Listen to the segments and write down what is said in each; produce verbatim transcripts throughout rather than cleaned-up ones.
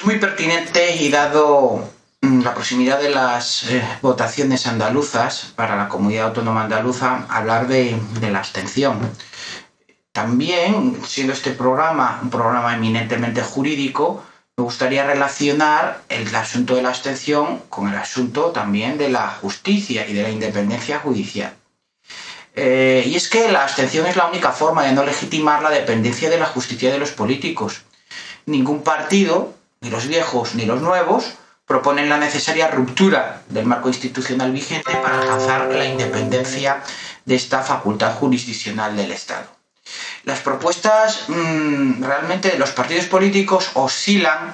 muy pertinente y dado la proximidad de las eh, votaciones andaluzas para la comunidad autónoma andaluza, hablar de, de la abstención. También, siendo este programa un programa eminentemente jurídico, me gustaría relacionar el asunto de la abstención con el asunto también de la justicia y de la independencia judicial. Eh, y es que la abstención es la única forma de no legitimar la dependencia de la justicia de los políticos. Ningún partido, ni los viejos ni los nuevos, proponen la necesaria ruptura del marco institucional vigente para alcanzar la independencia de esta facultad jurisdiccional del Estado. Las propuestas mmm, realmente de los partidos políticos oscilan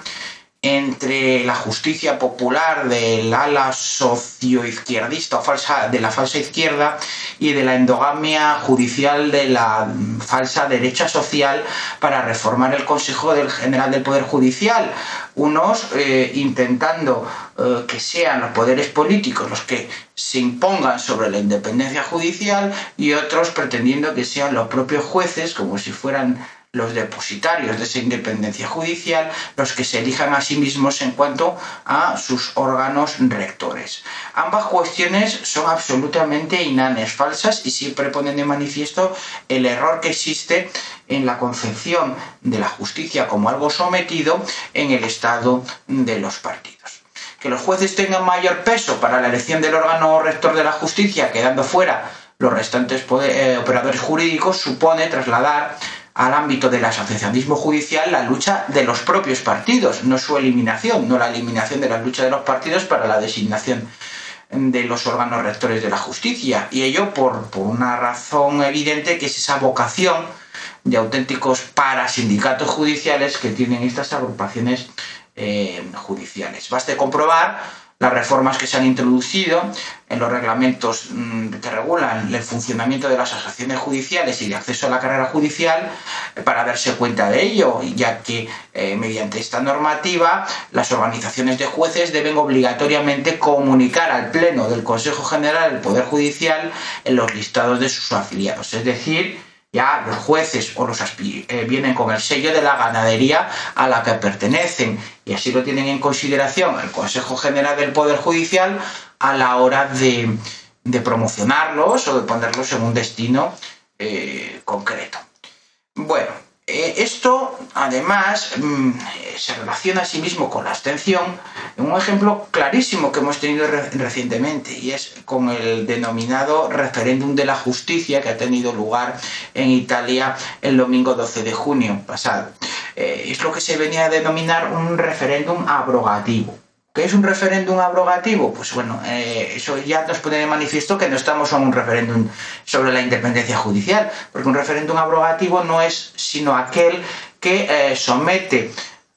entre la justicia popular del ala socioizquierdista o falsa, de la falsa izquierda y de la endogamia judicial de la falsa derecha social para reformar el Consejo General del Poder Judicial. Unos eh, intentando eh, que sean los poderes políticos los que se impongan sobre la independencia judicial y otros pretendiendo que sean los propios jueces, como si fueran los depositarios de esa independencia judicial, los que se elijan a sí mismos en cuanto a sus órganos rectores. Ambas cuestiones son absolutamente inanes, falsas, y siempre ponen de manifiesto el error que existe en la concepción de la justicia como algo sometido en el estado de los partidos. Que los jueces tengan mayor peso para la elección del órgano rector de la justicia, quedando fuera los restantes poder, eh, operadores jurídicos, supone trasladar al ámbito del asociacionismo judicial la lucha de los propios partidos, no su eliminación, no la eliminación de la lucha de los partidos para la designación de los órganos rectores de la justicia, y ello por, por una razón evidente, que es esa vocación de auténticos parasindicatos judiciales que tienen estas agrupaciones eh, judiciales. Baste comprobar las reformas que se han introducido en los reglamentos que regulan el funcionamiento de las asociaciones judiciales y de acceso a la carrera judicial para darse cuenta de ello, ya que eh, mediante esta normativa las organizaciones de jueces deben obligatoriamente comunicar al Pleno del Consejo General del Poder Judicial en los listados de sus afiliados, es decir, ya los jueces o los eh, vienen con el sello de la ganadería a la que pertenecen, y así lo tienen en consideración el Consejo General del Poder Judicial a la hora de, de promocionarlos o de ponerlos en un destino eh, concreto. Bueno, eh, esto además mmm, se relaciona a sí mismo con la abstención en un ejemplo clarísimo que hemos tenido re recientemente, y es con el denominado referéndum de la justicia que ha tenido lugar en Italia el domingo doce de junio pasado. Eh, es lo que se venía a denominar un referéndum abrogativo. ¿Qué es un referéndum abrogativo? Pues bueno, eh, eso ya nos pone de manifiesto que no estamos en un referéndum sobre la independencia judicial, porque un referéndum abrogativo no es sino aquel que eh, somete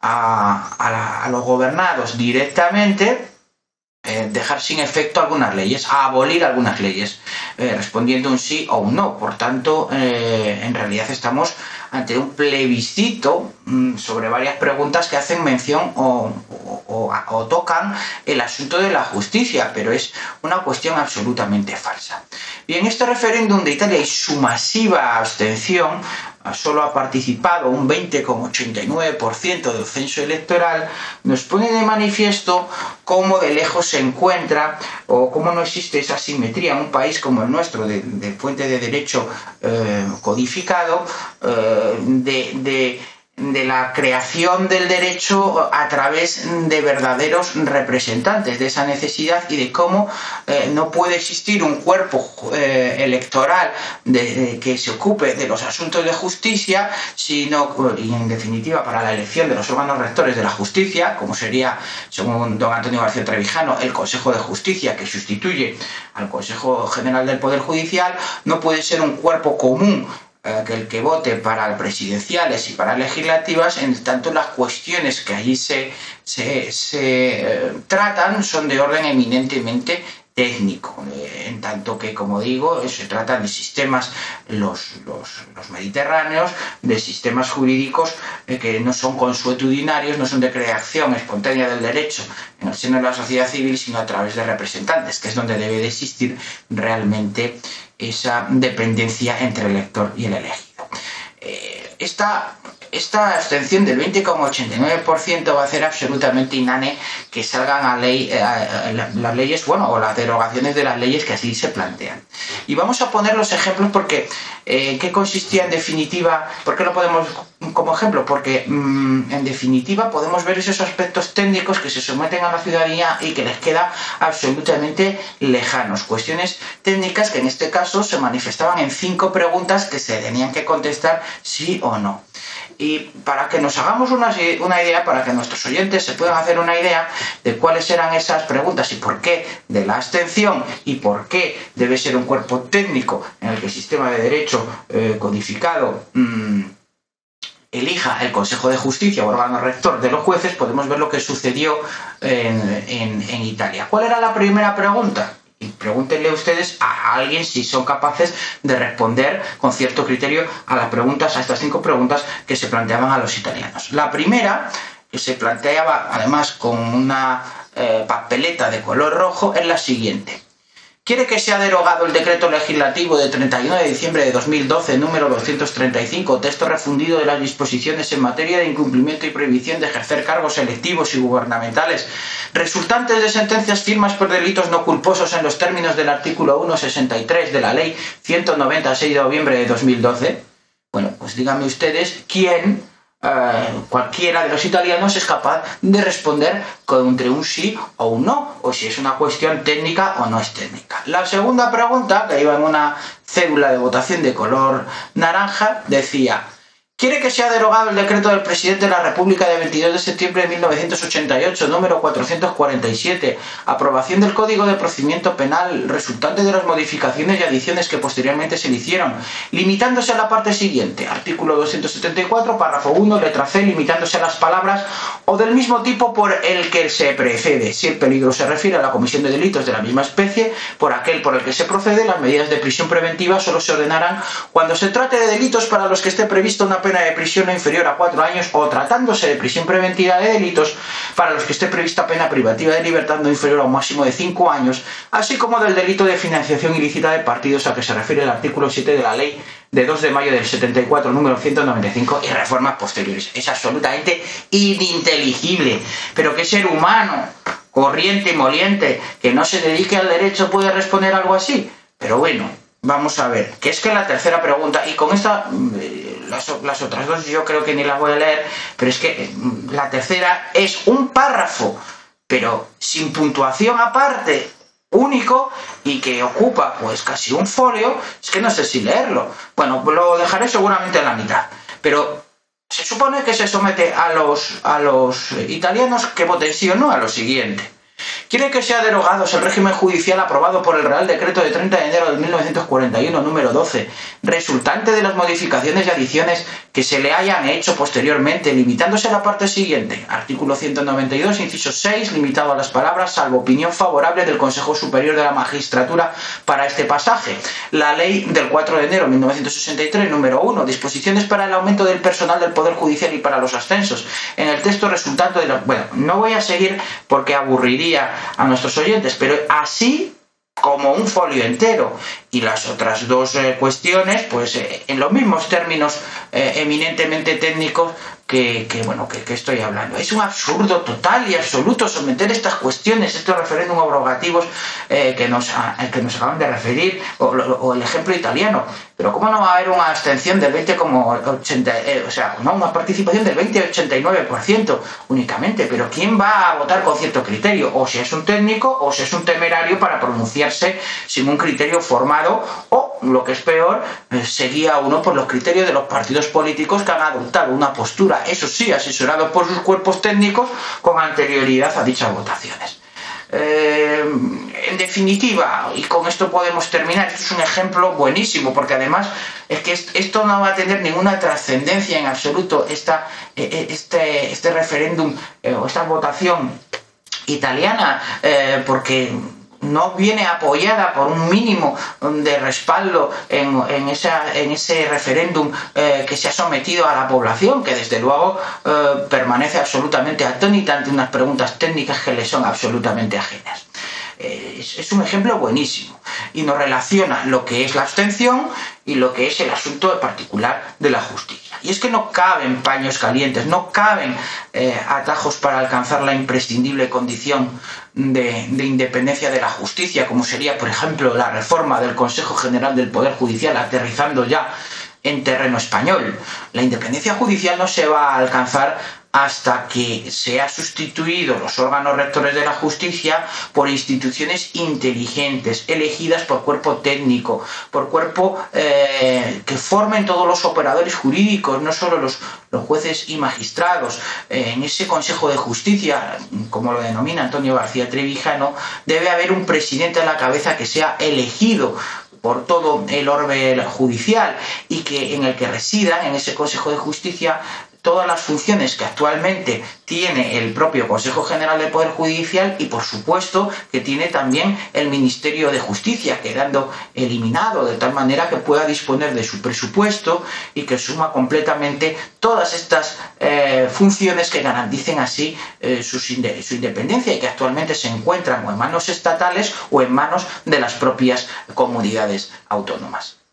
a, a, la, a los gobernados directamente eh, dejar sin efecto algunas leyes, a abolir algunas leyes, eh, respondiendo un sí o un no. Por tanto, eh, en realidad estamos ante un plebiscito mmm, sobre varias preguntas que hacen mención o, o, o, o tocan el asunto de la justicia, pero es una cuestión absolutamente falsa. Bien, este referéndum de Italia y su masiva abstención, solo ha participado un veinte coma ochenta y nueve por ciento del censo electoral, nos pone de manifiesto cómo de lejos se encuentra o cómo no existe esa simetría en un país como el nuestro, de, de fuente de derecho eh, codificado, eh, de, de, de la creación del derecho a través de verdaderos representantes de esa necesidad, y de cómo eh, no puede existir un cuerpo eh, electoral de, de, que se ocupe de los asuntos de justicia, sino, y en definitiva para la elección de los órganos rectores de la justicia, como sería, según don Antonio García Trevijano, el Consejo de Justicia, que sustituye al Consejo General del Poder Judicial, no puede ser un cuerpo común que el que vote para presidenciales y para legislativas, en tanto las cuestiones que allí se, se, se eh, tratan son de orden eminentemente técnico, eh, en tanto que, como digo, se trata de sistemas, los, los, los mediterráneos, de sistemas jurídicos eh, que no son consuetudinarios, no son de creación espontánea del derecho en el seno de la sociedad civil, sino a través de representantes, que es donde debe de existir realmente esa dependencia entre el elector y el elegido. Eh, esta esta abstención del veinte coma ochenta y nueve por ciento va a hacer absolutamente inane que salgan a ley, eh, a, a, las leyes, bueno, o las derogaciones de las leyes que así se plantean. Y vamos a poner los ejemplos porque, eh, ¿qué consistía en definitiva? ¿Por qué lo podemos como ejemplo? Porque mmm, en definitiva podemos ver esos aspectos técnicos que se someten a la ciudadanía y que les queda absolutamente lejanos. Cuestiones técnicas que en este caso se manifestaban en cinco preguntas que se tenían que contestar sí o no. Y para que nos hagamos una, una idea, para que nuestros oyentes se puedan hacer una idea de cuáles eran esas preguntas y por qué de la abstención y por qué debe ser un cuerpo técnico en el que el sistema de derecho eh, codificado mmm, elija el Consejo de Justicia, órgano rector de los jueces, podemos ver lo que sucedió en, en, en Italia. ¿Cuál era la primera pregunta? Y pregúntenle ustedes a alguien si son capaces de responder con cierto criterio a las preguntas, a estas cinco preguntas que se planteaban a los italianos. La primera, que se planteaba además con una eh, papeleta de color rojo, es la siguiente. ¿Quiere que sea derogado el decreto legislativo de treinta y uno de diciembre de dos mil doce, número doscientos treinta y cinco, texto refundido de las disposiciones en materia de incumplimiento y prohibición de ejercer cargos electivos y gubernamentales, resultantes de sentencias firmas por delitos no culposos en los términos del artículo ciento sesenta y tres de la Ley ciento noventa y seis de noviembre de dos mil doce? Bueno, pues díganme ustedes quién... Uh, cualquiera de los italianos es capaz de responder con entre un sí o un no, o si es una cuestión técnica o no es técnica. La segunda pregunta, que iba en una cédula de votación de color naranja, decía: ¿quiere que sea derogado el decreto del presidente de la República de veintidós de septiembre de mil novecientos ochenta y ocho, número cuatrocientos cuarenta y siete, aprobación del Código de Procedimiento Penal resultante de las modificaciones y adiciones que posteriormente se le hicieron, limitándose a la parte siguiente, artículo doscientos setenta y cuatro, párrafo uno, letra C, limitándose a las palabras o del mismo tipo por el que se precede, si el peligro se refiere a la comisión de delitos de la misma especie, por aquel por el que se procede, las medidas de prisión preventiva solo se ordenarán cuando se trate de delitos para los que esté prevista una pena de prisión no inferior a cuatro años o tratándose de prisión preventiva de delitos para los que esté prevista pena privativa de libertad no inferior a un máximo de cinco años, así como del delito de financiación ilícita de partidos a que se refiere el artículo siete de la Ley de dos de mayo del setenta y cuatro, número ciento noventa y cinco, y reformas posteriores. Es absolutamente ininteligible. Pero ¿qué ser humano, corriente y moliente, que no se dedique al derecho puede responder algo así? Pero bueno, vamos a ver, que es que la tercera pregunta, y con esta, las, las otras dos yo creo que ni las voy a leer, pero es que la tercera es un párrafo, pero sin puntuación aparte, único, y que ocupa pues casi un folio. Es que no sé si leerlo. Bueno, lo dejaré seguramente en la mitad, pero se supone que se somete a los, a los italianos que voten sí o no a lo siguiente. ¿Quiere que sea derogado el régimen judicial aprobado por el Real Decreto de treinta de enero de mil novecientos cuarenta y uno, número doce, resultante de las modificaciones y adiciones que se le hayan hecho posteriormente, limitándose a la parte siguiente? Artículo ciento noventa y dos, inciso seis, limitado a las palabras, salvo opinión favorable del Consejo Superior de la Magistratura para este pasaje. La Ley del cuatro de enero de mil novecientos sesenta y tres, número uno, disposiciones para el aumento del personal del Poder Judicial y para los ascensos. En el texto resultante de la... Bueno, no voy a seguir porque aburriría a nuestros oyentes, pero así como un folio entero. Y las otras dos eh, cuestiones, pues eh, en los mismos términos eh, eminentemente técnicos que, que bueno, que, que estoy hablando. Es un absurdo total y absoluto someter estas cuestiones, estos referéndum abrogativos eh, que, nos, a, que nos acaban de referir, o, o el ejemplo italiano. Pero ¿cómo no va a haber una abstención del veinte coma ochenta por ciento, eh, o sea, no, una participación del veinte coma ochenta y nueve por ciento únicamente? Pero ¿quién va a votar con cierto criterio? O si es un técnico, o si es un temerario para pronunciarse sin un criterio formado, o, lo que es peor, eh, se guía uno por los criterios de los partidos políticos que han adoptado una postura, eso sí, asesorados por sus cuerpos técnicos, con anterioridad a dichas votaciones. Eh, en definitiva, y con esto podemos terminar, esto es un ejemplo buenísimo, porque además es que esto no va a tener ninguna trascendencia en absoluto, esta, este, este referéndum eh, o esta votación italiana, eh, porque no viene apoyada por un mínimo de respaldo en, en, esa, en ese referéndum eh, que se ha sometido a la población, que desde luego eh, permanece absolutamente atónita ante unas preguntas técnicas que le son absolutamente ajenas. Eh, es, es un ejemplo buenísimo y nos relaciona lo que es la abstención y lo que es el asunto particular de la justicia. Y es que no caben paños calientes, no caben eh, atajos para alcanzar la imprescindible condición de, de independencia de la justicia, como sería, por ejemplo, la reforma del Consejo General del Poder Judicial, aterrizando ya en terreno español. La independencia judicial no se va a alcanzar hasta que se han sustituido los órganos rectores de la justicia por instituciones inteligentes, elegidas por cuerpo técnico, por cuerpo eh, que formen todos los operadores jurídicos, no solo los, los jueces y magistrados. Eh, en ese Consejo de Justicia, como lo denomina Antonio García Trevijano, debe haber un presidente a la cabeza que sea elegido por todo el orbe judicial y que en el que residan en ese Consejo de Justicia todas las funciones que actualmente tiene el propio Consejo General del Poder Judicial y, por supuesto, que tiene también el Ministerio de Justicia, quedando eliminado, de tal manera que pueda disponer de su presupuesto y que suma completamente todas estas eh, funciones que garanticen así eh, su, su independencia y que actualmente se encuentran o en manos estatales o en manos de las propias comunidades autónomas.